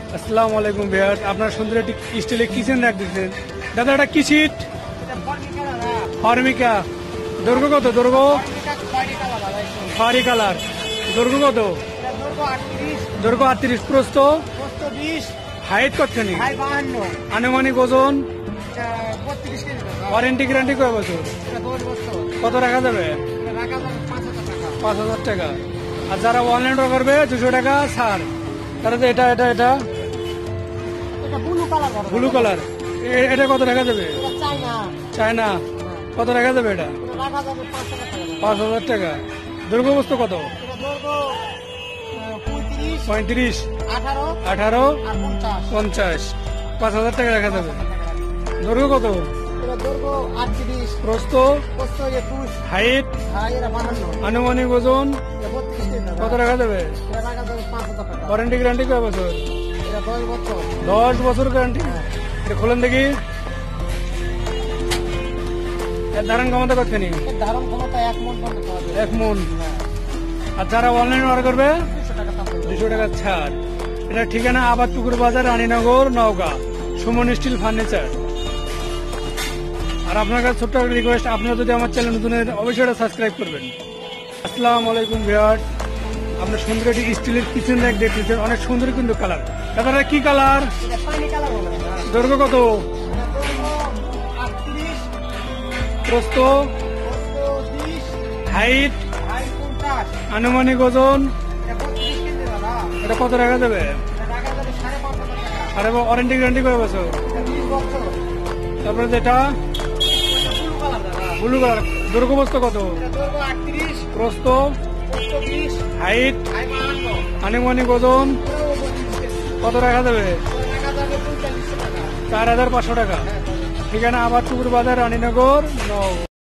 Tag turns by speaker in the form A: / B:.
A: আসসালামু আলাইকুম ভিউয়ার্স, আপনার সুন্দর একটি স্টিলের কিচেন র্যাক দিচ্ছেন। দাদা এটা কি সিট? ফর্মিকা। দৈর্ঘ্য কত? দৈর্ঘ্য খয়েরি কালার। দৈর্ঘ্য কত? দৈর্ঘ্য 38, প্রস্থ
B: 20,
A: হাইট কতখানি?
B: 52,
A: আনুমানিক ওজন?
B: 32 কেজি।
A: ওয়ারেন্টি গ্যারান্টি কয় বছর?
B: 10 বছর।
A: কত রাখা যাবে?
B: রাখা যাবে 5,000 টাকা।
A: 5,000 টাকা। আর যারা অনলাইন অর্ডার করবে 200 টাকা ছাড়। তারা যে এটা এটা এটা
B: এটা ব্লু কালার হবে।
A: ব্লু কালার, এটা কত টাকা যাবে?
B: এটা চাইনা।
A: চায়না, কত টাকা যাবে এটা?
B: এটা রাখা যাবে 5,000 টাকা।
A: 5,000 টাকা। দৈর্ঘ্য বস্তু কত?
B: এটা দৈর্ঘ্য 35,
A: 35,
B: 18
A: 18,
B: আর 50।
A: 50। 5,000 টাকা রাখা যাবে। দৈর্ঘ্য কত?
B: এটা দৈর্ঘ্য 38,
A: প্রস্থ
B: প্রস্থ 21,
A: হাইট
B: আর এটা 52,
A: আনুমানিক ওজন
B: এটা 32 কেজি।
A: কত রাখা যাবে?
B: এটা রাখা যাবে 5,000 টাকা।
A: ওয়ারেন্টি গ্যারান্টি কয় বছর?
B: এটা 10 বছর।
A: 10 বছর গ্যারান্টি। এটা খোলেন দেখি। এর ধারণ ক্ষমতা কতখানি?
B: এর ধারণ ক্ষমতা 1 মণ পর্যন্ত পাওয়া যায়।
A: 1 মণ। আর যারা অনলাইন অর্ডার করবে
B: 200 টাকা দাম পড়বে।
A: 200 টাকা ছাড়। এটা ঠিকানা Abadpukur Bazar, Raninagar, Naogaon, Suman steel furniture. আর আপনার কাছে ছোট্ট একটা রিকোয়েস্ট, আপনারা যদি আমার চ্যানেল নতুন হয়ে থাকেন, অবশ্যই এটা সাবস্ক্রাইব করবেন। আসসালামু আলাইকুম ভিউয়ার্স, আপনার সুন্দর একটি স্টিলের কিচেন র্যাক দেখতেছেন, অনেক সুন্দর কিন্তু কালার। দাদা কি কালার?
B: এটা পানি কালার হবে না।
A: দৈর্ঘ্য কত?
B: এটা দৈর্ঘ্য 38,
A: প্রস্থ,
B: প্রস্থ 20,
A: হাইট
B: হাইট 50,
A: আনুমানিক ওজন
B: এটা 32 কেজি দাদা।
A: এটা কত রাখা যাবে?
B: এটা রাখা যাবে 5,500 টাকা।
A: আর ওয়ারেন্টি গ্যারান্টি কয় বছর?
B: এটা 20 বছর।
A: তারপরে যেটা
B: এটা ব্লু কালার দাদা।
A: ব্লু কালার, দৈর্ঘ্য বস্তু কত?
B: এটা দৈর্ঘ্য 38,
A: প্রস্থ,
B: প্রস্থ 20,
A: হাইট
B: হাইট 52,
A: আনুমানিক ওজন
B: এটাও 32 কেজি।
A: কত রাখা যাবে?
B: এটা রাখা যাবে 4500 টাকা।
A: 4,500 টাকা। ঠিকানা আবাদ পুকুর বাজার, রানীনগর, নওগাঁ।